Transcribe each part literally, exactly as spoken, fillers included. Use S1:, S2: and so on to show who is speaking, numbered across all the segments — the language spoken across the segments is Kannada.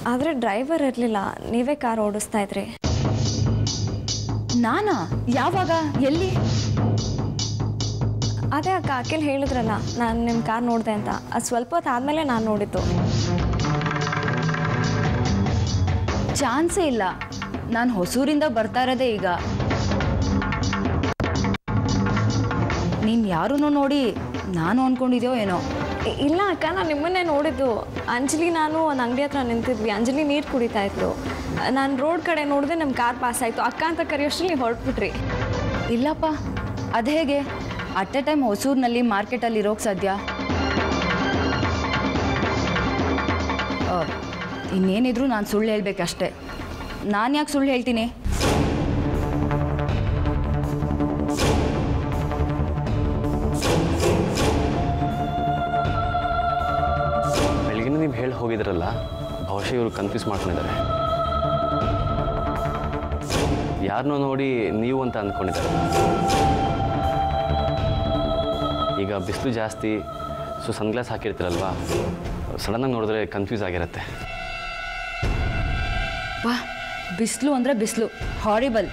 S1: ಆದರೆ ಡ್ರೈವರ್ ಇರಲಿಲ್ಲ, ನೀವೇ ಕಾರ್ ಓಡಿಸ್ತಾ ಇದ್ರಿ.
S2: ನಾನಾ? ಯಾವಾಗ? ಎಲ್ಲಿ?
S1: ಅದೇ ಅಕ್ಕ ಅಖಿಲ್ ಹೇಳಿದ್ರಲ್ಲ ನಾನು ನಿಮ್ಮ ಕಾರ್ ನೋಡಿದೆ ಅಂತ, ಅದು ಸ್ವಲ್ಪ ಹೊತ್ತು ಆದಮೇಲೆ ನಾನು ನೋಡಿದ್ದು.
S2: ಚಾನ್ಸೇ ಇಲ್ಲ, ನಾನು ಹೊಸೂರಿಂದ ಬರ್ತಾ ಇರೋದೇ ಈಗ. ನೀನು ಯಾರೂ ನೋಡಿ ನಾನು ಅಂದ್ಕೊಂಡಿದ್ಯೋ ಏನೋ.
S1: ಇಲ್ಲ ಅಕ್ಕ, ನಾನು ನಿಮ್ಮನ್ನೇ ನೋಡಿದ್ದು. ಅಂಜಲಿ ನಾನು ಒಂದು ಅಂಗಡಿ ಹತ್ರ ನಿಂತಿದ್ವಿ, ಅಂಜಲಿ ನೀರು ಕುಡಿತಾ ಇತ್ತು. ನಾನು ರೋಡ್ ಕಡೆ ನೋಡಿದೆ, ನಮ್ಮ ಕಾರ್ ಪಾಸ್ ಆಯಿತು. ಅಕ್ಕ ಅಂತ ಕರೆಯೋಷ್ಟರಲ್ಲಿ ನೀವು ಹೊರಟ್ಬಿಟ್ರಿ.
S2: ಇಲ್ಲಪ್ಪ, ಅದು ಹೇಗೆ ಅಟ್ ಎ ಟೈಮ್ ಹೊಸೂರಿನಲ್ಲಿ ಮಾರ್ಕೆಟಲ್ಲಿ ಇರೋಕ್ಕೆ ಸಾಧ್ಯ? ಇನ್ನೇನಿದ್ರು ನಾನು ಸುಳ್ಳು ಹೇಳಬೇಕಷ್ಟೆ. ನಾನು ಯಾಕೆ ಸುಳ್ಳು ಹೇಳ್ತೀನಿ?
S3: ಬೆಳಗಿನ ನೀವು ಹೇಳಿ ಹೋಗಿದ್ರಲ್ಲ, ಬಹುಶಃ ಇವರು ಕನ್ಫ್ಯೂಸ್ ಮಾಡ್ಕೊಂಡಿದ್ದಾರೆ. ಯಾರನ್ನೋ ನೋಡಿ ನೀವು ಅಂತ ಅಂದ್ಕೊಂಡಿದ್ದಾರೆ. ಈಗ ಬಿಸಿಲು ಜಾಸ್ತಿ, ಸೊ ಸನ್ಗ್ಲಾಸ್ ಹಾಕಿರ್ತೀರಲ್ವಾ, ಸಡನ್ನಾಗಿ ನೋಡಿದ್ರೆ ಕನ್ಫ್ಯೂಸ್ ಆಗಿರುತ್ತೆ.
S2: ವಾ, ಬಿಸಿಲು ಅಂದರೆ ಬಿಸಿಲು, ಹಾರಿಬಲ್.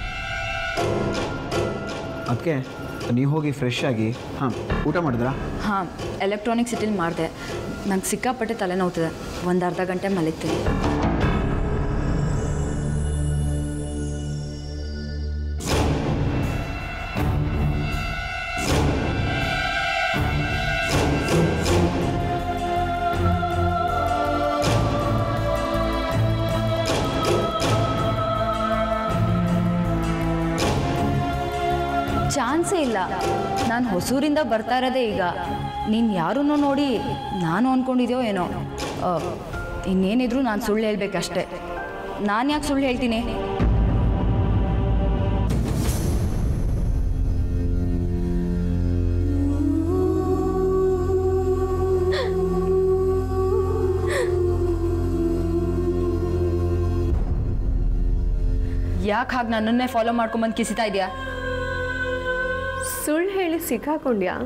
S4: ಅದಕ್ಕೆ ನೀವು ಹೋಗಿ ಫ್ರೆಶ್ ಆಗಿ ಹಾಂ ಊಟ ಮಾಡಿದ್ರಾ?
S2: ಹಾಂ, ಎಲೆಕ್ಟ್ರಾನಿಕ್ ಸಿಟಿಲಿ ಮಾಡಿದೆ. ನಂಗೆ ಸಿಕ್ಕಾಪಟ್ಟೆ ತಲೆನೋವ್ತದೆ, ಒಂದು ಅರ್ಧ ಗಂಟೆ ಮಲಗ್ತೀನಿ. ಚಾನ್ಸೇ ಇಲ್ಲ, ನಾನು ಹೊಸೂರಿಂದ ಬರ್ತಾ ಇರೋದೇ ಈಗ. ನೀನು ಯಾರೂ ನೋಡಿ ನಾನು ಅಂದ್ಕೊಂಡಿದ್ಯೋ ಏನೋ. ಇನ್ನೇನಿದ್ರು ನಾನು ಸುಳ್ಳು ಹೇಳಬೇಕಷ್ಟೆ. ನಾನು ಯಾಕೆ ಸುಳ್ಳು ಹೇಳ್ತೀನಿ? ಯಾಕೆ ಹಾಗೆ ನನ್ನನ್ನೇ ಫಾಲೋ ಮಾಡ್ಕೊಂಬಂದು ಕಿಸಿತಾ ಇದೆಯಾ?
S1: ಸುಳ್ಳು ಹೇಳಿ ಸಿಕ್ಕಾಕೊಂಡ್ಯಾ?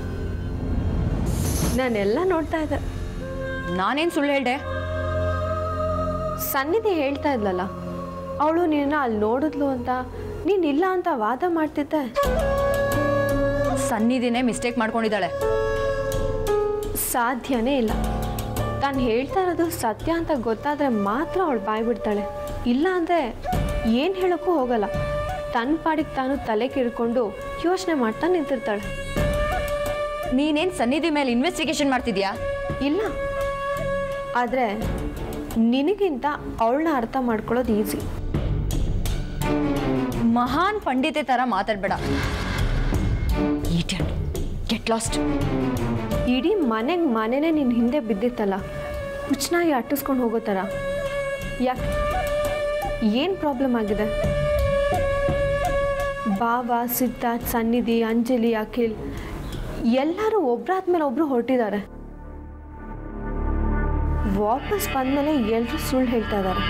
S1: ನಾನೆಲ್ಲ ನೋಡ್ತಾ ಇದ್ದೆ.
S2: ನಾನೇನು ಸುಳ್ಳು ಹೇಳ್ದೆ?
S1: ಸನ್ನಿಧಿ ಹೇಳ್ತಾ ಇದ್ಲಲ್ಲ, ಅವಳು ನಿನ್ನ ಅಲ್ಲಿ ನೋಡಿದ್ಲು ಅಂತ, ನೀನು ಇಲ್ಲ ಅಂತ ವಾದ ಮಾಡ್ತಿದ್ದೆ.
S2: ಸನ್ನಿಧಿನೇ ಮಿಸ್ಟೇಕ್ ಮಾಡ್ಕೊಂಡಿದ್ದಾಳೆ.
S1: ಸಾಧ್ಯನೇ ಇಲ್ಲ. ತಾನು ಹೇಳ್ತಾ ಇರೋದು ಸತ್ಯ ಅಂತ ಗೊತ್ತಾದರೆ ಮಾತ್ರ ಅವಳು ಬಾಯ್ ಬಿಡ್ತಾಳೆ. ಇಲ್ಲ ಅಂದರೆ ಏನು ಹೇಳೋಕ್ಕೂ ಹೋಗಲ್ಲ. ತನ್ನ ಪಾಡಿಗೆ ತಾನು ತಲೆ ಕಿಡ್ಕೊಂಡು ಯೋಚನೆ ಮಾಡ್ತಾ ನಿಂತಿರ್ತಾಳೆ.
S2: ನೀನೇನು ಸನ್ನಿಧಿ ಮೇಲೆ ಇನ್ವೆಸ್ಟಿಗೇಷನ್ ಮಾಡ್ತಿದ್ಯಾ?
S1: ಇಲ್ಲ, ಆದರೆ ನಿನಗಿಂತ ಅವಳನ್ನ ಅರ್ಥ ಮಾಡ್ಕೊಳ್ಳೋದು ಈಸಿ.
S2: ಮಹಾನ್ ಪಂಡಿತೆ ಥರ ಮಾತಾಡಬೇಡ. Idiot, get lost.
S1: ಇಡೀ ಮನೆಗೆ ಮನೆನೇ ನಿನ್ನ ಹಿಂದೆ ಬಿದ್ದಿತ್ತಲ್ಲ, ಹುಚ್ಚನಾಗಿ ಅಟ್ಟಿಸ್ಕೊಂಡು ಹೋಗೋ ಥರ. ಯಾಕೆ, ಏನು ಪ್ರಾಬ್ಲಮ್ ಆಗಿದೆ? ಬಾವ, ಸಿದ್ಧಾರ್ಥ್, ಸನ್ನಿಧಿ, ಅಂಜಲಿ, ಅಖಿಲ್ ಎಲ್ಲರೂ ಒಬ್ಬರಾದ್ಮೇಲೆ ಒಬ್ಬರು ಹೊರಟಿದ್ದಾರೆ. ವಾಪಸ್ ಬಂದಮೇಲೆ ಎಲ್ಲರೂ ಸುಳ್ಳು ಹೇಳ್ತಾ ಇದ್ದಾರೆ.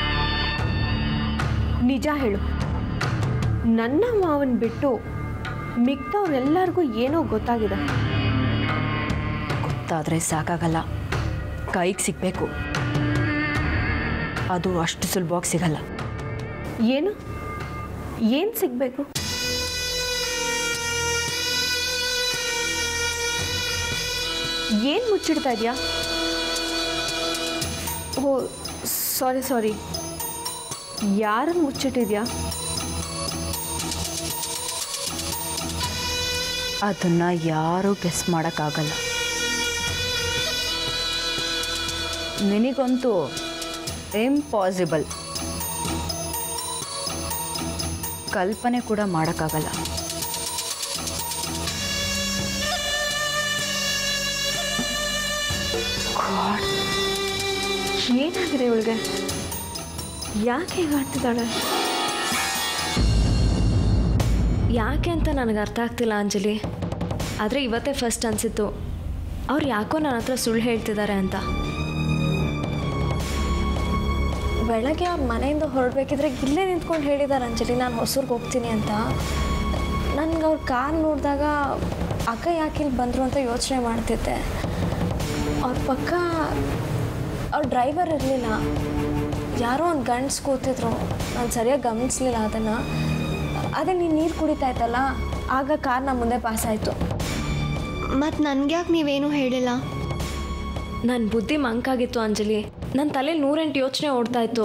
S1: ನಿಜ ಹೇಳು, ನನ್ನ ಮಾವನ್ ಬಿಟ್ಟು ಮಿಕ್ತವ್ರೆಲ್ಲರಿಗೂ ಏನೋ ಗೊತ್ತಾಗಿದೆ.
S2: ಗೊತ್ತಾದರೆ ಸಾಕಾಗಲ್ಲ, ಕೈಗೆ ಸಿಗಬೇಕು. ಅದು ಅಷ್ಟು ಸುಲಭವಾಗಿ ಸಿಗಲ್ಲ.
S1: ಏನು ಏನು ಸಿಗಬೇಕು? ಏನು ಮುಚ್ಚಿಡ್ತಾ ಇದೆಯಾ? ಓ ಸಾರಿ ಸಾರಿ ಯಾರನ್ನು ಮುಚ್ಚಿಟ್ಟಿದ್ಯಾ?
S2: ಅದನ್ನು ಯಾರೂ ಗೆಸ್ ಮಾಡೋಕ್ಕಾಗಲ್ಲ. ನಿನಗಂತೂ ಇಂಪಾಸಿಬಲ್. ಕಲ್ಪನೆ ಕೂಡ ಮಾಡೋಕ್ಕಾಗಲ್ಲ.
S1: ಏನಾಗಿದೆ ಇವಳಿಗೆ? ಯಾಕೆ ಹೀಗೆ ಆಡ್ತಿದ್ದಾಳೆ? ಯಾಕೆ ಅಂತ ನನಗೆ ಅರ್ಥ ಆಗ್ತಿಲ್ಲ ಅಂಜಲಿ. ಆದರೆ ಇವತ್ತೇ ಫಸ್ಟ್ ಅನಿಸಿತ್ತು ಅವ್ರು ಯಾಕೋ ನನ್ನ ಹತ್ರ ಸುಳ್ಳು ಹೇಳ್ತಿದ್ದಾರೆ ಅಂತ. ಬೆಳಗ್ಗೆ ಅವ್ರ ಮನೆಯಿಂದ ಹೊರಡಬೇಕಿದ್ರೆ ಇಲ್ಲೇ ನಿಂತ್ಕೊಂಡು ಹೇಳಿದ್ದಾರೆ ಅಂಜಲಿ, ನಾನು ಹೊಸೂರಿಗೆ ಹೋಗ್ತೀನಿ ಅಂತ. ನನಗೆ ಅವ್ರ ಕಾರ್ ನೋಡಿದಾಗ ಅಕ್ಕ ಯಾಕೆ ಇಲ್ಲಿ ಬಂದರು ಅಂತ ಯೋಚನೆ ಮಾಡ್ತಿದ್ದೆ. ಅವ್ರ ಪಕ್ಕ ಅವ್ರ ಡ್ರೈವರ್ ಇರಲಿಲ್ಲ.
S5: ಯಾರೋ ಒಂದು ಗಂಡ್ಸ್ ಕೂತಿದ್ರು, ನಾನು ಸರಿಯಾಗಿ ಗಮನಿಸ್ಲಿಲ್ಲ ಅದನ್ನು. ಅದೇ ನೀನು ನೀರು ಕುಡಿತಾ ಇತ್ತಲ್ಲ, ಆಗ ಕಾರ್ ನಮ್ಮ ಮುಂದೆ ಪಾಸ್ ಆಯಿತು.
S6: ಮತ್ತು ನನಗ್ಯಾಕೆ ನೀವೇನು ಹೇಳಿಲ್ಲ?
S5: ನನ್ನ ಬುದ್ಧಿ ಮಂಕಾಗಿತ್ತು ಅಂಜಲಿ. ನನ್ನ ತಲೆಯಲ್ಲಿ ನೂರೆಂಟು ಯೋಚನೆ ಓಡ್ತಾ ಇತ್ತು.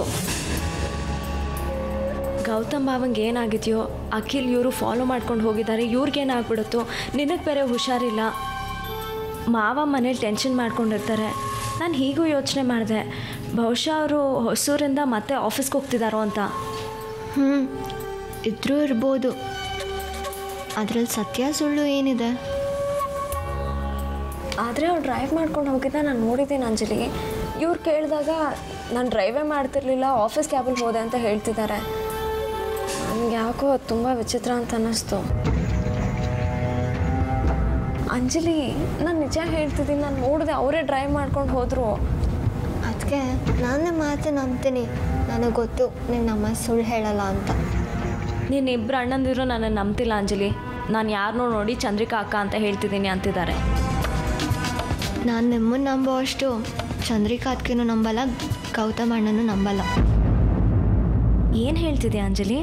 S5: ಗೌತಮ್ ಬಾವಂಗೆ ಏನಾಗಿದೆಯೋ, ಅಖಿಲ್ ಇವರು ಫಾಲೋ ಮಾಡ್ಕೊಂಡು ಹೋಗಿದ್ದಾರೆ, ಇವ್ರಿಗೇನಾಗ್ಬಿಡುತ್ತೋ, ನಿನಗೆ ಬೇರೆ ಹುಷಾರಿಲ್ಲ, ಮಾವ ಮನೇಲಿ ಟೆನ್ಷನ್ ಮಾಡ್ಕೊಂಡಿರ್ತಾರೆ. ನಾನು ಹೀಗೂ ಯೋಚನೆ ಮಾಡಿದೆ, ಬಹುಶಃ ಅವರು ಹೊಸೂರಿಂದ ಮತ್ತೆ ಆಫೀಸ್ಗೆ ಹೋಗ್ತಿದ್ದಾರೋ ಅಂತ.
S6: ಹ್ಞೂ ಇದ್ರೂ ಇರ್ಬೋದು. ಅದರಲ್ಲಿ ಸತ್ಯ ಸುಳ್ಳು ಏನಿದೆ?
S5: ಆದರೆ ಅವ್ರು ಡ್ರೈವ್ ಮಾಡ್ಕೊಂಡು ಹೋಗಿದ್ದ ನಾನು ನೋಡಿದ್ದೀನಿ ಅಂಜಲಿ. ಇವ್ರು ಕೇಳಿದಾಗ ನಾನು ಡ್ರೈವೇ ಮಾಡ್ತಿರ್ಲಿಲ್ಲ, ಆಫೀಸ್ ಕ್ಯಾಬಲ್ಲಿ ಹೋದೆ ಅಂತ ಹೇಳ್ತಿದ್ದಾರೆ. ನನಗೆ ಯಾಕೋ ತುಂಬ ವಿಚಿತ್ರ ಅಂತ ಅನ್ನಿಸ್ತು. ಅಂಜಲಿ, ನಾನು ನಿಜ ಹೇಳ್ತಿದ್ದೀನಿ, ನಾನು ನೋಡಿದೆ ಅವರೇ ಡ್ರೈವ್ ಮಾಡ್ಕೊಂಡು ಹೋದರು.
S6: ಅದಕ್ಕೆ ನಾನೇ ಮಾತು ನಂಬ್ತೀನಿ. ನನಗೆ ಗೊತ್ತು ನೀನು ನಮ್ಮ ಸುಳ್ಳು ಹೇಳಲ್ಲ ಅಂತ.
S5: ನೀನು ಇಬ್ಬರು ಅಣ್ಣಂದಿದ್ರು ನನ್ನನ್ನು ನಂಬ್ತಿಲ್ಲ ಅಂಜಲಿ. ನಾನು ಯಾರನ್ನೋ ನೋಡಿ ಚಂದ್ರಿಕಾ ಅಕ್ಕ ಅಂತ ಹೇಳ್ತಿದ್ದೀನಿ ಅಂತಿದ್ದಾರೆ.
S6: ನಾನು ನಿಮ್ಮನ್ನು ನಂಬೋ ಅಷ್ಟು ಚಂದ್ರಿಕಾ ಅದಕ್ಕೇನು ನಂಬಲ್ಲ, ಗೌತಮ್ ಅಣ್ಣನೂ ನಂಬಲ್ಲ.
S5: ಏನು ಹೇಳ್ತಿದ್ಯಾ ಅಂಜಲಿ?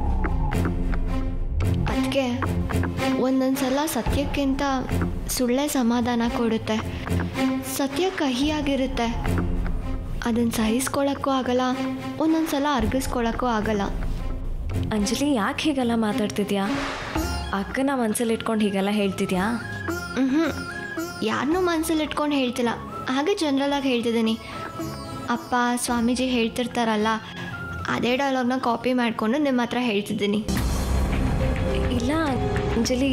S6: ಅದಕ್ಕೆ ಒಂದೊಂದು ಸಲ ಸತ್ಯಕ್ಕಿಂತ ಸುಳ್ಳೇ ಸಮಾಧಾನ ಕೊಡುತ್ತೆ. ಸತ್ಯ ಕಹಿಯಾಗಿರುತ್ತೆ, ಅದನ್ನು ಸಹಿಸ್ಕೊಳ್ಳೋಕ್ಕೂ ಆಗಲ್ಲ, ಒಂದೊಂದು ಸಲ ಅರ್ಗಿಸ್ಕೊಳ್ಳೋಕ್ಕೂ ಆಗಲ್ಲ.
S5: ಅಂಜಲಿ, ಯಾಕೆ ಹೀಗೆಲ್ಲ ಮಾತಾಡ್ತಿದ್ಯಾ? ಅಕ್ಕನ ಮನಸ್ಸಲ್ಲಿ ಇಟ್ಕೊಂಡು ಹೀಗೆಲ್ಲ ಹೇಳ್ತಿದ್ಯಾ?
S6: ಹ್ಞೂ ಯಾರನ್ನೂ ಮನಸ್ಸಲ್ಲಿ ಇಟ್ಕೊಂಡು ಹೇಳ್ತಿಲ್ಲ, ಹಾಗೆ ಜನರಲಾಗಿ ಹೇಳ್ತಿದ್ದೀನಿ. ಅಪ್ಪ ಸ್ವಾಮೀಜಿ ಹೇಳ್ತಿರ್ತಾರಲ್ಲ, ಅದೇ ಡೈಲಾಗ್ನ ಕಾಪಿ ಮಾಡಿಕೊಂಡು ನಿಮ್ಮ ಹತ್ರ ಹೇಳ್ತಿದ್ದೀನಿ.
S5: ಇಲ್ಲ ಅಂಜಲಿ,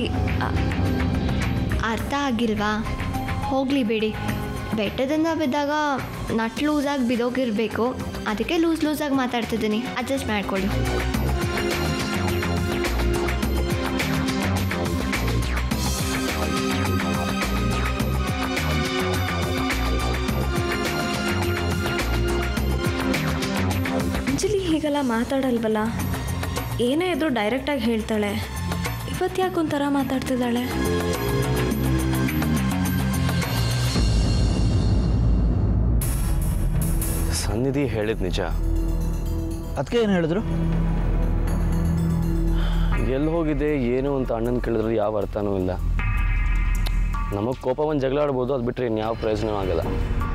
S6: ಅರ್ಥ ಆಗಿಲ್ವಾ? ಹೋಗಲಿ ಬಿಡಿ. ಬೆಟ್ಟದಿಂದ ಬಿದ್ದಾಗ ನಟ್ ಲೂಸಾಗಿ ಬಿದೋಗಿರಬೇಕು, ಅದಕ್ಕೆ ಲೂಸ್ ಲೂಸಾಗಿ ಮಾತಾಡ್ತಿದ್ದೀನಿ, ಅಡ್ಜಸ್ಟ್ ಮಾಡ್ಕೊಳ್ಳಿ.
S5: ಅಂಜಲಿ ಹೀಗೆಲ್ಲ ಮಾತಾಡಲ್ವಲ್ಲ, ಏನೇ ಇದ್ರೂ ಡೈರೆಕ್ಟಾಗಿ ಹೇಳ್ತಾಳೆ. ಇವತ್ತು ಯಾಕೆ ಒಂಥರ ಮಾತಾಡ್ತಿದ್ದಾಳೆ?
S3: ಸನ್ನಿಧಿ ಹೇಳಿದ ನಿಜ.
S4: ಅದಕ್ಕೆ ಏನು ಹೇಳಿದ್ರು?
S3: ಎಲ್ಲಿ ಹೋಗಿದೆ ಏನು ಅಂತ ಅಣ್ಣನ ಕೇಳಿದ್ರೆ ಯಾವ ಅರ್ಥನೂ ಇಲ್ಲ. ನಮಗೆ ಕೋಪ ಒಂದು ಜಗಳ ಆಡ್ಬೋದು, ಅದು ಬಿಟ್ಟರೆ ಇನ್ಯಾವ ಪ್ರಯೋಜನ ಆಗಲ್ಲ.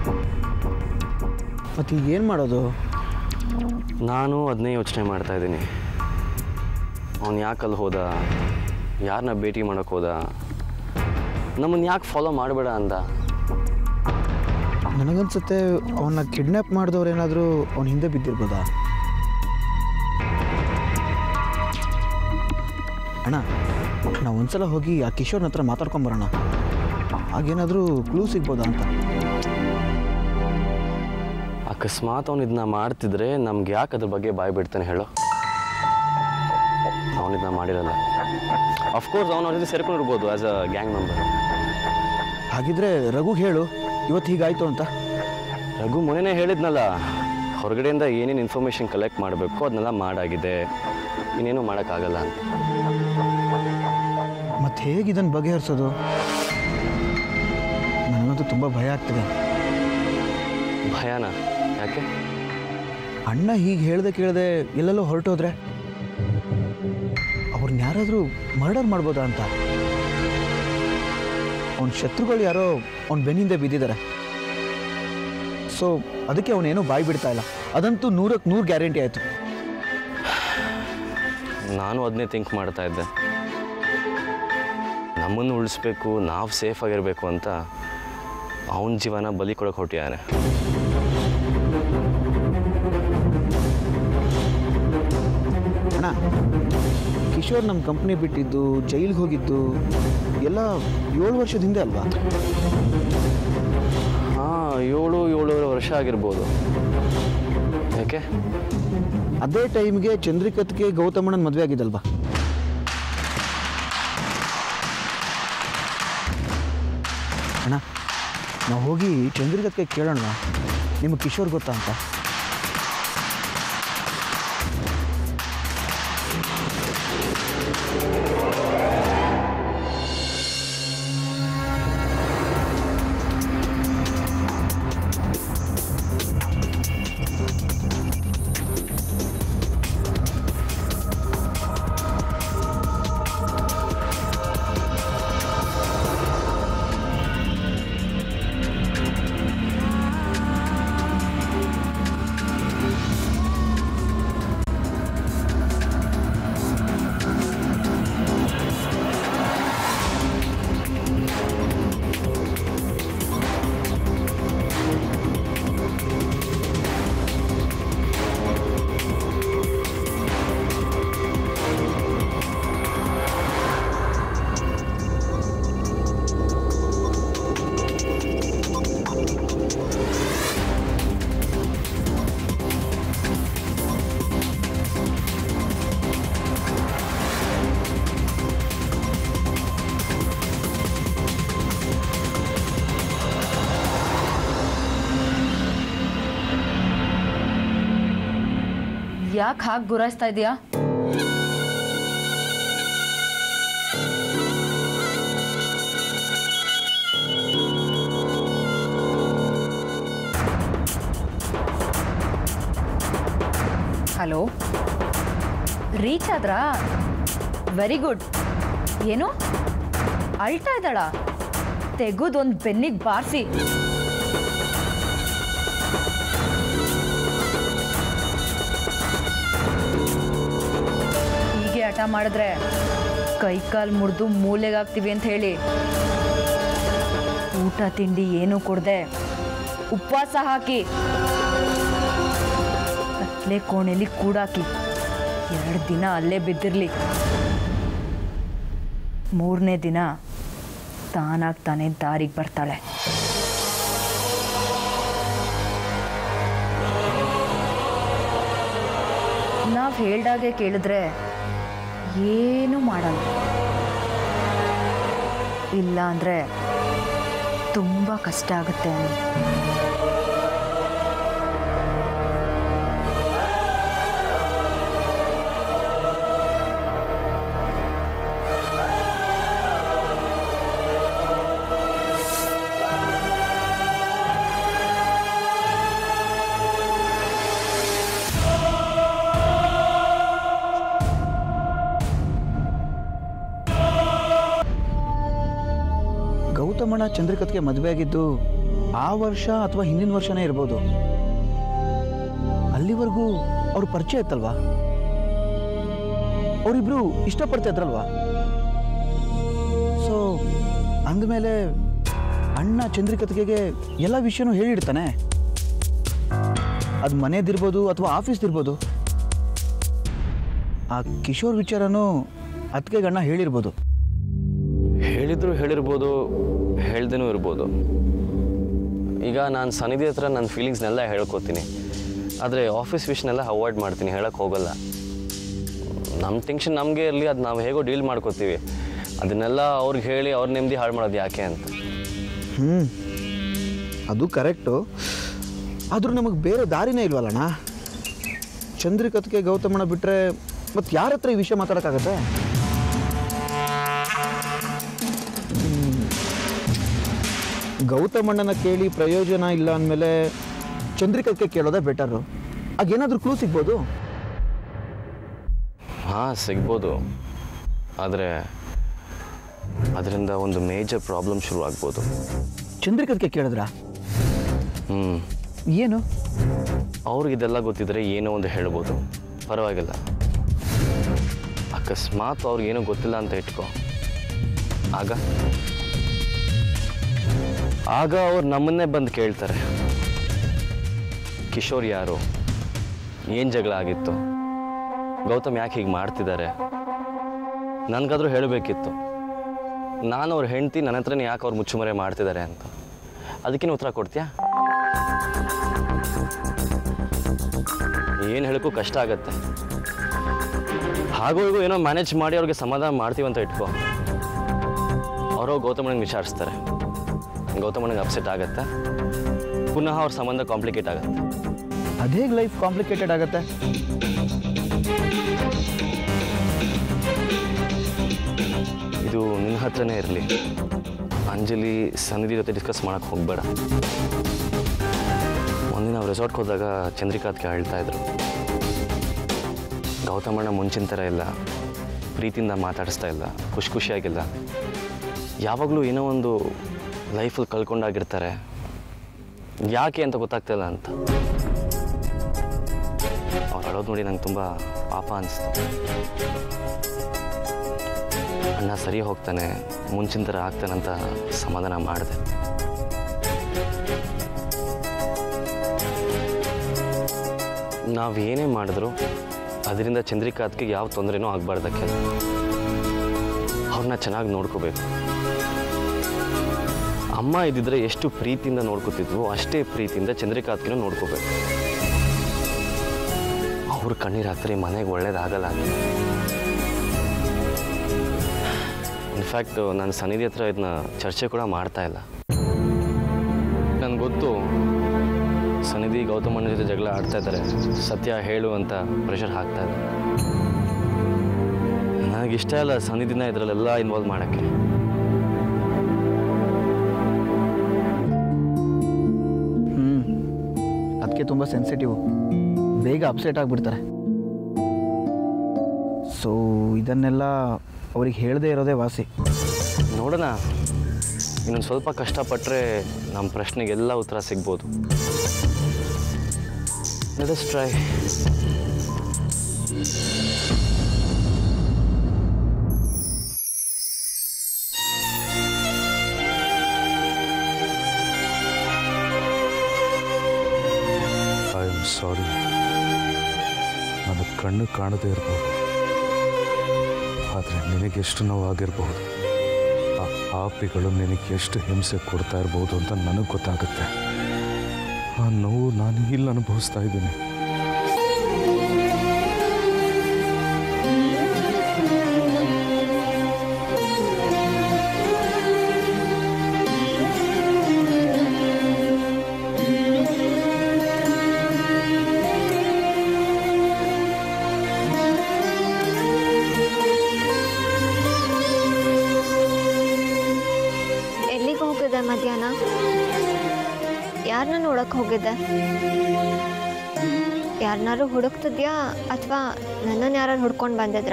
S4: ಮತ್ತು ಈಗ ಏನು ಮಾಡೋದು?
S3: ನಾನು ಅದನ್ನೇ ಯೋಚನೆ ಮಾಡ್ತಾಯಿದ್ದೀನಿ. ಅವನು ಯಾಕೆ ಅಲ್ಲಿ ಹೋದ, ಯಾರನ್ನ ಭೇಟಿ ಮಾಡೋಕ್ಕೆ ಹೋದ, ನಮ್ಮನ್ನು ಯಾಕೆ ಫಾಲೋ ಮಾಡಬೇಡ ಅಂದ?
S4: ನನಗನ್ಸುತ್ತೆ ಅವನ್ನ ಕಿಡ್ನ್ಯಾಪ್ ಮಾಡಿದವ್ರು ಏನಾದರೂ ಅವನ ಹಿಂದೆ ಬಿದ್ದಿರ್ಬೋದಾ? ಅಣ್ಣ, ನಾವು ಒಂದ್ಸಲ ಹೋಗಿ ಆ ಕಿಶೋರ್ನ ಹತ್ರ ಮಾತಾಡ್ಕೊಂಬರೋಣ, ಹಾಗೇನಾದರೂ ಕ್ಲೂ ಸಿಗ್ಬೋದಾ ಅಂತ.
S3: ಅಕಸ್ಮಾತ್ ಅವನು ಇದನ್ನ ಮಾಡ್ತಿದ್ರೆ ನಮ್ಗೆ ಯಾಕೆ ಅದ್ರ ಬಗ್ಗೆ ಬಾಯ್ ಬಿಡ್ತಾನೆ ಹೇಳೋ? ಅವನು ಇದನ್ನ ಮಾಡಿರಲ್ಲ. ಅಫ್ಕೋರ್ಸ್ ಅವನು ಅವ್ರ ಜೊತೆ ಸೇರ್ಕೊಂಡಿರ್ಬೋದು ಆ್ಯಸ್ ಅ ಗ್ಯಾಂಗ್ ಮೆಂಬರ್.
S4: ಹಾಗಿದ್ರೆ ರಘುಗೆ ಹೇಳು ಇವತ್ತು ಹೀಗಾಯಿತು ಅಂತ.
S3: ರಘು ಮೊನ್ನೆನೇ ಹೇಳಿದ್ನಲ್ಲ, ಹೊರಗಡೆಯಿಂದ ಏನೇನು ಇನ್ಫಾರ್ಮೇಷನ್ ಕಲೆಕ್ಟ್ ಮಾಡಬೇಕು ಅದನ್ನೆಲ್ಲ ಮಾಡಾಗಿದೆ, ಇನ್ನೇನು ಮಾಡೋಕ್ಕಾಗಲ್ಲ ಅಂತ.
S4: ಮತ್ತು ಹೇಗೆ ಇದನ್ನು ಬಗೆಹರಿಸೋದು? ನನಗಂತೂ ತುಂಬ ಭಯ ಆಗ್ತಿದೆ.
S3: ಭಯನ? ಯಾಕೆ?
S4: ಅಣ್ಣ ಹೀಗೆ ಹೇಳ್ದೆ ಕೇಳದೆ ಎಲ್ಲೆಲ್ಲೋ ಹೊರಟೋದ್ರೆ ಅವ್ರನ್ನ ಯಾರಾದರೂ ಮರ್ಡರ್ ಮಾಡ್ಬೋದಾ ಅಂತ. ಅವನ ಶತ್ರುಗಳು ಯಾರೋ ಅವ್ನ ಬೆನ್ನಿಂದ ಬಿದ್ದಿದ್ದಾರೆ. ಸೊ ಅದಕ್ಕೆ ಅವನೇನೋ ಬಾಯಿ ಬಿಡ್ತಾ ಇಲ್ಲ, ಅದಂತೂ ನೂರಕ್ಕೆ ನೂರು ಗ್ಯಾರಂಟಿ ಆಯಿತು.
S3: ನಾನು ಅದನ್ನೇ ಥಿಂಕ್ ಮಾಡ್ತಾ ಇದ್ದೆ. ನಮ್ಮನ್ನು ಉಳಿಸ್ಬೇಕು, ನಾವು ಸೇಫ್ ಆಗಿರಬೇಕು ಅಂತ ಅವನ ಜೀವನ ಬಲಿ ಕೊಡೋಕೆ ಹೊಟ್ಟಿಯಾನೆ.
S4: ಅಣ್ಣ, ಕಿಶೋರ್ ನಮ್ಮ ಕಂಪ್ನಿ ಬಿಟ್ಟಿದ್ದು, ಜೈಲಿಗೆ ಹೋಗಿದ್ದು ಎಲ್ಲ ಏಳು ವರ್ಷದ ಹಿಂದೆ ಅಲ್ವಾ?
S3: ಹಾಂ, ಏಳು ಏಳೂವರೆ ವರ್ಷ ಆಗಿರ್ಬೋದು. ಯಾಕೆ?
S4: ಅದೇ ಟೈಮ್ಗೆ ಚಂದ್ರಿಕತ್ಗೆ ಗೌತಮಣ್ಣನ ಮದುವೆ ಆಗಿದ್ದಲ್ವಾ? ಅಣ್ಣ, ನಾವು ಹೋಗಿ ಚಂದ್ರಿಕತ್ಗೆ ಕೇಳೋಣ, ನಿಮಗೆ ಕಿಶೋರ್ ಗೊತ್ತಾ ಅಂತ.
S2: ಯಾಕೆ ಹಾಗೆ ಗುರಾಯಿಸ್ತಾ ಇದೆಯಾ? ಹಲೋ, ರೀಚ್ ಆದ್ರಾ? Very good. ಏನು ಅಳ್ತಾ ಇದ್ದಾಳ? ತೆಗೆದೊಂದು ಬೆನ್ನಿಗೆ ಬಾರಿಸಿ. ಹೀಗೆ ಹಠ ಮಾಡಿದ್ರೆ ಕೈ ಕಾಲು ಮುರಿದು ಮೂಲೆಗಾಗ್ತೀವಿ ಅಂತ ಹೇಳಿ ಊಟ ತಿಂಡಿ ಏನೂ ಕೊಡದೆ ಉಪವಾಸ ಹಾಕಿ ಕತ್ಲೆ ಕೋಣೆಯಲ್ಲಿ ಕೂಡಾಕಿ ಎರಡು ದಿನ ಅಲ್ಲೇ ಬಿದ್ದಿರಲಿ. ಮೂರನೇ ದಿನ ತಾನಾಗಿ ತಾನೇ ದಾರಿಗೆ ಬರ್ತಾಳೆ. ನಾವು ಹೇಳ್ದಾಗೆ ಕೇಳಿದ್ರೆ ಏನೂ ಮಾಡಲ್ಲ. ಇಲ್ಲ ಅಂದರೆ ತುಂಬ ಕಷ್ಟ ಆಗುತ್ತೆ.
S4: ಗೌತಮಣ್ಣ ಚಂದ್ರಿಕತ್ಗೆ ಮದುವೆ ಆಗಿದ್ದು ಆ ವರ್ಷ ಅಥವಾ ಹಿಂದಿನ ವರ್ಷನೇ ಇರ್ಬೋದು. ಅಲ್ಲಿವರೆಗೂ ಅವ್ರ ಪರಿಚಯ ಇತ್ತಲ್ವಾ? ಅವರಿಬ್ರು ಇಷ್ಟಪಡ್ತಾ ಇದ್ರಲ್ವಾ? ಸೊ ಅಂದಮೇಲೆ ಅಣ್ಣ ಚಂದ್ರಿಕತ್ಗೆ ಎಲ್ಲ ವಿಷಯನೂ ಹೇಳಿಡ್ತಾನೆ. ಅದು ಮನೆದಿರ್ಬೋದು ಅಥವಾ ಆಫೀಸ್ದಿರ್ಬೋದು. ಆ ಕಿಶೋರ್ ವಿಚಾರನೂ ಅದಕ್ಕೆ ಅಣ್ಣ ಹೇಳಿರ್ಬೋದು.
S3: ಹೇಳಿದ್ರು ಹೇಳಿರ್ಬೋದು, ಹೇಳ್ದೇನೂ ಇರ್ಬೋದು. ಈಗ ನಾನು ಸನ್ನಿಧಿ ಹತ್ರ ನನ್ನ ಫೀಲಿಂಗ್ಸ್ನೆಲ್ಲ ಹೇಳ್ಕೊತೀನಿ, ಆದರೆ ಆಫೀಸ್ ವಿಷಯನೆಲ್ಲ ಅವಾಯ್ಡ್ ಮಾಡ್ತೀನಿ, ಹೇಳೋಕ್ಕೆ ಹೋಗಲ್ಲ. ನಮ್ಮ ಟೆನ್ಷನ್ ನಮಗೆ ಇರಲಿ, ಅದು ನಾವು ಹೇಗೋ ಡೀಲ್ ಮಾಡ್ಕೋತೀವಿ. ಅದನ್ನೆಲ್ಲ ಅವ್ರಿಗೆ ಹೇಳಿ ಅವ್ರ ನೆಮ್ಮದಿ ಹಾಳು ಮಾಡೋದು ಯಾಕೆ ಅಂತ.
S4: ಹ್ಞೂ, ಅದು ಕರೆಕ್ಟು. ಆದರೂ ನಮಗೆ ಬೇರೆ ದಾರಿನೇ ಇಲ್ವಲ್ಲಣ್ಣ. ಚಂದ್ರಿಕತ್ಗೆ ಗೌತಮಣ್ಣ ಬಿಟ್ಟರೆ ಮತ್ತು ಯಾರ ಹತ್ರ ಈ ವಿಷಯ ಮಾತಾಡೋಕ್ಕಾಗತ್ತೆ? ಗೌತಮಣ್ಣನ ಕೇಳಿ ಪ್ರಯೋಜನ ಇಲ್ಲ ಅಂದಮೇಲೆ ಚಂದ್ರಿಕಕ್ಕೆ ಕೇಳೋದೇ ಬೆಟರು. ಆಗೇನಾದರೂ ಕ್ಲೂ ಸಿಗ್ಬೋದು?
S3: ಹಾಂ, ಸಿಗ್ಬೋದು. ಆದರೆ ಅದರಿಂದ ಒಂದು ಮೇಜರ್ ಪ್ರಾಬ್ಲಮ್ ಶುರು ಆಗ್ಬೋದು.
S4: ಚಂದ್ರಿಕಕ್ಕೆ ಕೇಳಿದ್ರಾ?
S3: ಹ್ಞೂ.
S4: ಏನು?
S3: ಅವ್ರಿಗಿದೆಲ್ಲ ಗೊತ್ತಿದ್ರೆ ಏನೋ ಒಂದು ಹೇಳ್ಬೋದು, ಪರವಾಗಿಲ್ಲ. ಅಕಸ್ಮಾತ್ ಅವ್ರಿಗೇನೋ ಗೊತ್ತಿಲ್ಲ ಅಂತ ಇಟ್ಕೋ, ಆಗ ಆಗ ಅವ್ರು ನಮ್ಮನ್ನೇ ಬಂದು ಕೇಳ್ತಾರೆ, ಕಿಶೋರ್ ಯಾರು, ಏನು ಜಗಳ ಆಗಿತ್ತು, ಗೌತಮ್ ಯಾಕೆ ಹೀಗೆ ಮಾಡ್ತಿದ್ದಾರೆ, ನನಗಾದ್ರೂ ಹೇಳಬೇಕಿತ್ತು. ನಾನು ಅವ್ರ ಹೆಂಡ್ತಿ, ನನ್ನ ಹತ್ರನೇ ಯಾಕೆ ಅವ್ರು ಮುಚ್ಚುಮರೆ ಮಾಡ್ತಿದ್ದಾರೆ ಅಂತ. ಅದಕ್ಕೇನು ಉತ್ತರ ಕೊಡ್ತೀಯಾ? ಏನು ಹೇಳೋಕ್ಕೂ ಕಷ್ಟ ಆಗತ್ತೆ. ಹಾಗೂ ಹೀಗೂ ಏನೋ ಮ್ಯಾನೇಜ್ ಮಾಡಿ ಅವ್ರಿಗೆ ಸಮಾಧಾನ ಮಾಡ್ತೀವಂತ ಇಟ್ಕೋ. ಅವರು ಗೌತಮನಿಗೆ ವಿಚಾರಿಸ್ತಾರೆ, ಗೌತಮನಿಗೆ ಅಪ್ಸೆಟ್ ಆಗುತ್ತೆ, ಪುನಃ ಅವ್ರ ಸಂಬಂಧ ಕಾಂಪ್ಲಿಕೇಟ್ ಆಗುತ್ತೆ.
S4: ಅದೇಗೆ ಲೈಫ್ ಕಾಂಪ್ಲಿಕೇಟೆಡ್ ಆಗುತ್ತೆ?
S3: ಇದು ನಿನ್ನ ಹತ್ರನೇ ಇರಲಿ. ಅಂಜಲಿ ಸನ್ನಿಧಿ ಜೊತೆ ಡಿಸ್ಕಸ್ ಮಾಡೋಕ್ಕೆ ಹೋಗಬೇಡ. ಒಂದಿನ ನಾವು ರೆಸಾರ್ಟ್ಗೆ ಹೋದಾಗ ಚಂದ್ರಿಕಾತ್ಗೆ ಹೇಳ್ತಾ ಇದ್ರು, ಗೌತಮಣ್ಣ ಮುಂಚಿನ ಥರ ಇಲ್ಲ, ಪ್ರೀತಿಯಿಂದ ಮಾತಾಡಿಸ್ತಾ ಇಲ್ಲ, ಖುಷಿ ಖುಷಿಯಾಗಿಲ್ಲ, ಯಾವಾಗಲೂ ಏನೋ ಒಂದು ಲೈಫಲ್ಲಿ ಕಳ್ಕೊಂಡಾಗಿರ್ತಾರೆ, ಯಾಕೆ ಅಂತ ಗೊತ್ತಾಗ್ತಿಲ್ಲ ಅಂತ. ಅವ್ರು ಅಳೋದು ನೋಡಿ ನಂಗೆ ತುಂಬ ಪಾಪ ಅನಿಸ್ತು. ಅಣ್ಣ ಸರಿ ಹೋಗ್ತಾನೆ, ಮುಂಚಿನ ಥರ ಆಗ್ತಾನಂತ ಸಮಾಧಾನ ಮಾಡಿದೆ. ನಾವೇನೇ ಮಾಡಿದ್ರು ಅದರಿಂದ ಚಂದ್ರಿಕಾತ್ಗೆ ಯಾವ ತೊಂದರೆನೂ ಆಗಬಾರ್ದಕ್ಕೆ. ಅವ್ರನ್ನ ಚೆನ್ನಾಗಿ ನೋಡ್ಕೋಬೇಕು. ಅಮ್ಮ ಇದ್ದಿದ್ರೆ ಎಷ್ಟು ಪ್ರೀತಿಯಿಂದ ನೋಡ್ಕೋತಿದ್ವು ಅಷ್ಟೇ ಪ್ರೀತಿಯಿಂದ ಚಂದ್ರಿಕಾತ್ಗೆನೂ ನೋಡ್ಕೋಬೇಕು. ಅವ್ರು ಕಣ್ಣೀರು ಹಾಕ್ತಾರೆ, ಮನೆಗೆ ಒಳ್ಳೇದಾಗಲ್ಲ. ಇನ್ಫ್ಯಾಕ್ಟ್ ನಾನು ಸನ್ನಿಧಿ ಹತ್ರ ಇದನ್ನ ಚರ್ಚೆ ಕೂಡ ಮಾಡ್ತಾ ಇಲ್ಲ. ನನಗೆ ಗೊತ್ತು ಸನ್ನಿಧಿ ಗೌತಮಣ್ಣ ಜೊತೆ ಜಗಳ ಆಡ್ತಾ ಇದ್ದಾರೆ, ಸತ್ಯ ಹೇಳು ಅಂತ ಪ್ರೆಷರ್ ಹಾಕ್ತಾ ಇದ್ದಾರೆ. ನನಗಿಷ್ಟ ಇಲ್ಲ ಸನ್ನಿಧಿನ ಇದರಲ್ಲೆಲ್ಲ ಇನ್ವಾಲ್ವ್ ಮಾಡೋಕ್ಕೆ.
S4: ಹ್ಞೂ ಅದಕ್ಕೆ ತುಂಬ ಸೆನ್ಸಿಟಿವ್, ಬೇಗ ಅಪ್ಸೆಟ್ ಆಗಿಬಿಡ್ತಾರೆ. ಸೊ ಇದನ್ನೆಲ್ಲ ಅವ್ರಿಗೆ ಹೇಳದೇ ಇರೋದೇ ವಾಸಿ.
S3: ನೋಡೋಣ, ಇನ್ನೊಂದು ಸ್ವಲ್ಪ ಕಷ್ಟಪಟ್ಟರೆ ನಮ್ಮ ಪ್ರಶ್ನೆಗೆಲ್ಲ ಉತ್ತರ ಸಿಗ್ಬೋದು. Let us try.
S7: I am sorry. ನನ್ನ ಕಣ್ಣು ಕಾಣದೇ ಇರಬಹುದು, ಆದರೆ ನಿನಗೆಷ್ಟು ನೋವಾಗಿರಬಹುದು, ಆ ಪಾಪಿಗಳು ನಿನಗೆ ಎಷ್ಟು ಹಿಂಸೆ ಕೊಡ್ತಾ ಇರ್ಬೋದು ಅಂತ ನನಗೆ ಗೊತ್ತಾಗುತ್ತೆ. ಆ ನೋವು ನಾನು ಇಲ್ಲಿ ಅನುಭವಿಸ್ತಾ ಇದ್ದೀನಿ.
S6: ಮಧ್ಯಾಹ್ನ ಯಾರನ್ನ ನೋಡಕ್ಕೆ ಹೋಗಿದ್ದೆ? ಯಾರನ್ನಾರು ಹುಡುಕ್ತಿದ್ಯಾ ಅಥವಾ ನನ್ನನ್ನು ಯಾರು ಹುಡ್ಕೊಂಡು ಬಂದಿದ್ರ?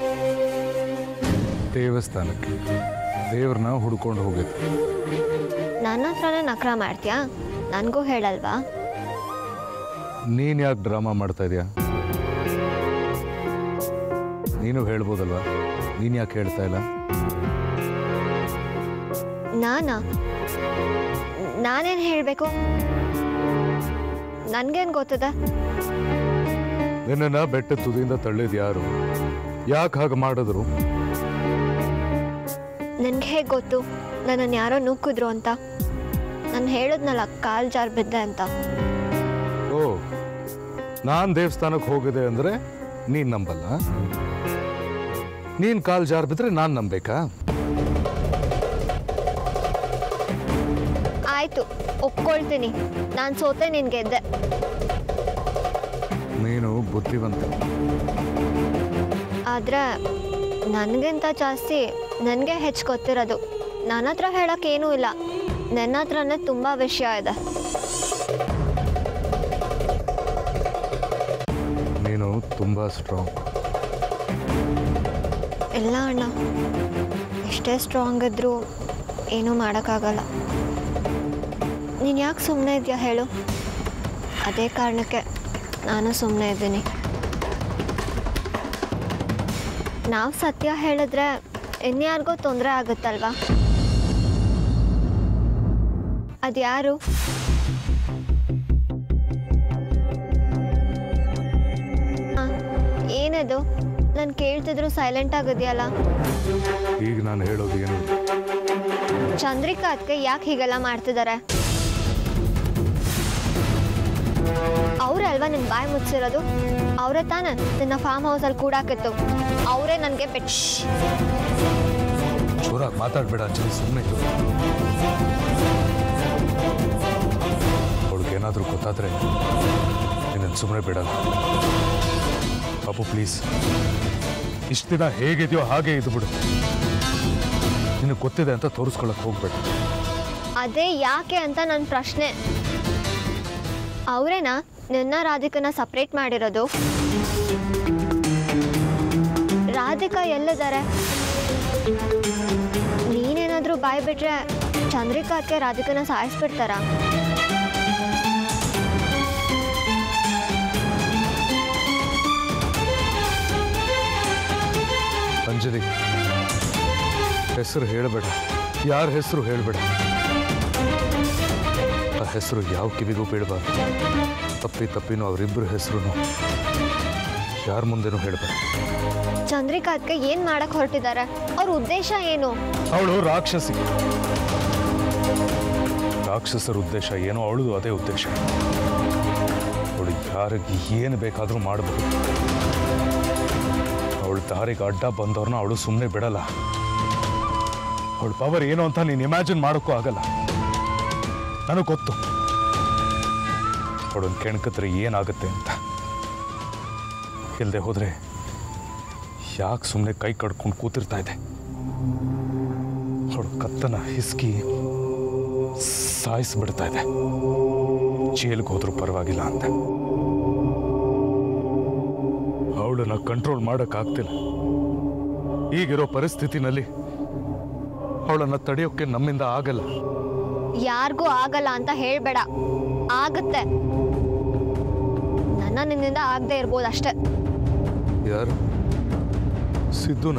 S7: ದೇವಸ್ಥಾನಕ್ಕೆ ದೇವ್ರನ್ನ ಹುಡ್ಕೊಂಡು ಹೋಗಿದ್ದೆ.
S6: ನನ್ನ ಹತ್ರನೇ ನಕ್ರ ಮಾಡ್ತೀಯಾ? ನನಗೂ ಹೇಳಲ್ವಾ?
S7: ನೀನು ಯಾಕೆ ಡ್ರಾಮಾ ಮಾಡ್ತಾ ಇದೀಯಾ? ನೀನು ಹೇಳ್ಬೋದಲ್ವಾ, ನೀನು ಯಾಕೆ ಹೇಳ್ತಾ ಇಲ್ಲ?
S6: ನಾನಾ ನಾನೇನು ಹೇಳಬೇಕು? ನನಗೇನು ಗೊತ್ತದ?
S7: ನಿನ್ನನ್ನು ಬೆಟ್ಟ ತುದಿಯಿಂದ ತಳ್ಳಿದ್ ಯಾರು? ಯಾಕೆ ಹಾಗೆ ಮಾಡಿದ್ರು?
S6: ನನಗೆ ಹೇಗೆ ಗೊತ್ತು ನನ್ನನ್ನು ಯಾರೋ ನುಗ್ಗಿದ್ರು ಅಂತ? ನಾನು ಹೇಳಿದ್ನಲ್ಲ ಕಾಲು ಜಾರ್ ಬಿದ್ದೆ ಅಂತ.
S7: ಓ, ನಾನು ದೇವಸ್ಥಾನಕ್ಕೆ ಹೋಗಿದೆ ಅಂದರೆ ನೀನು ನಂಬಲ್ಲ? ನೀನು ಕಾಲು ಜಾರ್ ಬಿದ್ದರೆ ನಾನು ನಂಬೇಕಾ?
S6: ಆಯ್ತು, ಒಪ್ಕೊಳ್ತೀನಿ, ನಾನು ಸೋತೆ, ನೀನು ಗೆದ್ದೆ.
S7: ನೀನು ಬುದ್ಧಿವಂತ.
S6: ಆದರೆ ನನಗಿಂತ ಜಾಸ್ತಿ ನನಗೆ ಹೆಚ್ಚು ಗೊತ್ತಿರೋದು. ನನ್ನ ಹತ್ರ ಹೇಳೋಕ್ಕೇನೂ ಇಲ್ಲ, ನನ್ನ ಹತ್ರನೇ ತುಂಬ ವಿಷಯ ಇದೆ.
S7: ನೀನು ತುಂಬ ಸ್ಟ್ರಾಂಗ್.
S6: ಇಲ್ಲ ಅಣ್ಣ, ಎಷ್ಟೇ ಸ್ಟ್ರಾಂಗ್ ಇದ್ದರೂ ಏನೂ ಮಾಡೋಕ್ಕಾಗಲ್ಲ. ನೀನು ಯಾಕೆ ಸುಮ್ಮನೆ ಇದೆಯಾ ಹೇಳು? ಅದೇ ಕಾರಣಕ್ಕೆ ನಾನು ಸುಮ್ಮನೆ ಇದ್ದೀನಿ. ನಾವು ಸತ್ಯ ಹೇಳಿದ್ರೆ ಇನ್ಯಾರಿಗೋ ತೊಂದರೆ ಆಗುತ್ತಲ್ವಾ? ಅದ್ಯಾರು? ಹಾಂ, ಏನದು? ನಾನು ಕೇಳ್ತಿದ್ರು ಸೈಲೆಂಟ್ ಆಗಿದೆಯಲ್ಲ?
S7: ಈಗ ನಾನು ಹೇಳೋದು ಏನು?
S6: ಚಂದ್ರಿಕಾ ಅದಕ್ಕೆ ಯಾಕೆ ಹೀಗೆಲ್ಲ ಮಾಡ್ತಿದ್ದಾರೆ? ಅವರೇ ಅಲ್ವಾ ನಿನ್ನ ಬಾಯಿ ಮುಚ್ಚಿರೋದು? ಅವರೇ ತಾನೇ ನಿನ್ನ ಫಾರ್ಮ್ ಹೌಸಲ್ಲಿ ಕೂಡಾಕಿತ್ತು. ಅವರೇ ನನಗೆ ಪೆಟ್.
S7: ಜೋರಾಗಿ ಮಾತಾಡಬೇಡ ಅಂಜಲಿ, ಸುಮ್ಮನೆ ಇರು. ಅವಳಿಗೇನಾದರೂ ಗೊತ್ತಾದರೆ ನಿನ್ನನ್ನು ಸುಮ್ಮನೆ ಬಿಡಲ್ಲ. ಪಾಪು ಪ್ಲೀಸ್, ಇಷ್ಟು ದಿನ ಹೇಗಿದೆಯೋ ಹಾಗೆ ಇದು ಬಿಡು. ನಿನಗೆ ಗೊತ್ತಿದೆ ಅಂತ ತೋರಿಸ್ಕೊಳ್ಳೋಕೆ ಹೋಗ್ಬೇಡ.
S6: ಅದೇ ಯಾಕೆ ಅಂತ ನನ್ನ ಪ್ರಶ್ನೆ. ಅವರೇನಾ ನಿನ್ನ ರಾಧಿಕನ ಸಪ್ರೇಟ್ ಮಾಡಿರೋದು? ರಾಧಿಕಾ ಎಲ್ಲಿದ್ದಾರೆ? ನೀನೇನಾದರೂ ಬಾಯ್ ಬಿಟ್ರೆ ಚಂದ್ರಿಕಾ ಅದಕ್ಕೆ ರಾಧಿಕನ ಸಾಯಿಸ್ಬಿಡ್ತಾರ?
S7: ಅಂಜಲಿ, ಹೆಸರು ಹೇಳಬೇಡ, ಯಾರ ಹೆಸರು ಹೇಳಬೇಡ. ಆ ಹೆಸರು ಯಾವ ಕಿವಿಗೂ ಬೀಳಬಾರ್ದು. ತಪ್ಪಿ ತಪ್ಪಿನೂ ಅವರಿಬ್ಬರ ಹೆಸರು ಯಾರ ಮುಂದೆನೂ ಹೇಳಬೇಡ.
S6: ಚಂದ್ರಿಕಾ ಅದಕ್ಕೆ ಏನು ಮಾಡಕ್ಕೆ ಹೊರಟಿದ್ದಾರೆ? ಅವ್ರ ಉದ್ದೇಶ ಏನು?
S7: ಅವಳು ರಾಕ್ಷಸಿ. ರಾಕ್ಷಸರ ಉದ್ದೇಶ ಏನೋ ಅವಳದು ಅದೇ ಉದ್ದೇಶ. ಅವಳು ಯಾರಿಗೆ ಏನು ಬೇಕಾದರೂ ಮಾಡಬಹುದು. ಅವಳ ದಾರಿಗೆ ಅಡ್ಡ ಬಂದವ್ರನ್ನ ಅವಳು ಸುಮ್ಮನೆ ಬಿಡಲ್ಲ. ಅವಳ ಪವರ್ ಏನು ಅಂತ ನೀನು ಇಮ್ಯಾಜಿನ್ ಮಾಡೋಕ್ಕೂ ಆಗಲ್ಲ. ನನಗೆ ಗೊತ್ತು. ಅವಳನ್ನು ಕೆಣಕಿದ್ರೆ ಏನಾಗುತ್ತೆ ಅಂತ. ಇಲ್ಲದೆ ಹೋದರೆ ಯಾಕೆ ಸುಮ್ಮನೆ ಕೈ ಕಡ್ಕೊಂಡು ಕೂತಿರ್ತಾ ಇದೆ. ಅವಳು ಕತ್ತನ ಹಿಸ್ಕಿ ಸಾಯಿಸ್ಬಿಡ್ತಾ ಇದೆ. ಜೈಲ್ಗೆ ಹೋದ್ರೂ ಪರವಾಗಿಲ್ಲ ಅಂತ. ಅವಳನ್ನ ಕಂಟ್ರೋಲ್ ಮಾಡೋಕ್ಕಾಗ್ತಿಲ್ಲ. ಈಗಿರೋ ಪರಿಸ್ಥಿತಿನಲ್ಲಿ ಅವಳನ್ನ ತಡೆಯೋಕ್ಕೆ ನಮ್ಮಿಂದ ಆಗಲ್ಲ.
S6: ಯಾರಿಗೂ ಆಗಲ್ಲ ಅಂತ ಹೇಳ್ಬೇಡ, ಆಗುತ್ತೆ. ನನ್ನ ನಿನ್ನಿಂದ ಆಗದೆ ಇರ್ಬೋದು ಅಷ್ಟೇ.
S7: ಯಾರು? ಸಿದ್ದುನ?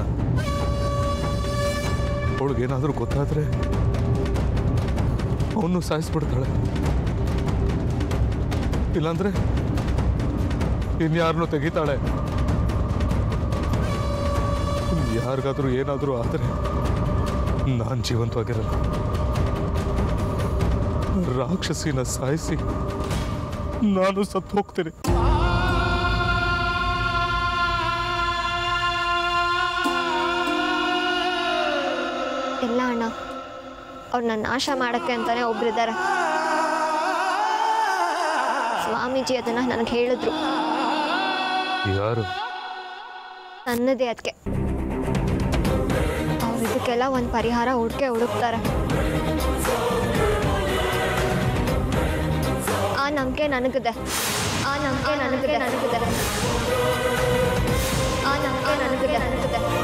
S7: ಅವಳಿಗೇನಾದ್ರೂ ಗೊತ್ತಾದ್ರೆ ಅವನು ಸಾಯಿಸ್ಬಿಡ್ತಾಳೆ. ಇಲ್ಲಾಂದ್ರೆ ಇನ್ಯಾರನ್ನೂ ತೆಗಿತಾಳೆ. ಯಾರಿಗಾದ್ರೂ ಏನಾದ್ರೂ ಆದರೆ ನಾನು ಜೀವಂತವಾಗಿರಲ್ಲ. ರಾಕ್ಷಸಿನ ಸಾಯಿಸಿ ನಾನು ಸತ್ತು ಹೋಗ್ತೇನೆ.
S6: ಇಲ್ಲ ಅಣ್ಣ, ಅವ್ರನ್ನ ನಾಶ ಮಾಡಕ್ಕೆ ಅಂತಾನೆ ಒಬ್ರಿದ್ದಾರೆ. ಸ್ವಾಮೀಜಿ ಅದನ್ನ ನನಗೆ ಹೇಳಿದ್ರು.
S7: ಯಾರು?
S6: ನನ್ನದೇ ಅದಕ್ಕೆ. ಅವ್ರು ಇದಕ್ಕೆಲ್ಲ ಒಂದು ಪರಿಹಾರ ಹುಡುಕೆ ಹುಡುಕ್ತಾರೆ. ಆ ನಂಬಿಕೆ ನನಗಿದೆ. ಆ ನಂಬಿಕೆ ನನಗಿದೆ ನನಗಿದೆ ಆ ನಂಬಿಕೆ ನನಗಿದೆ ನನಗಿದೆ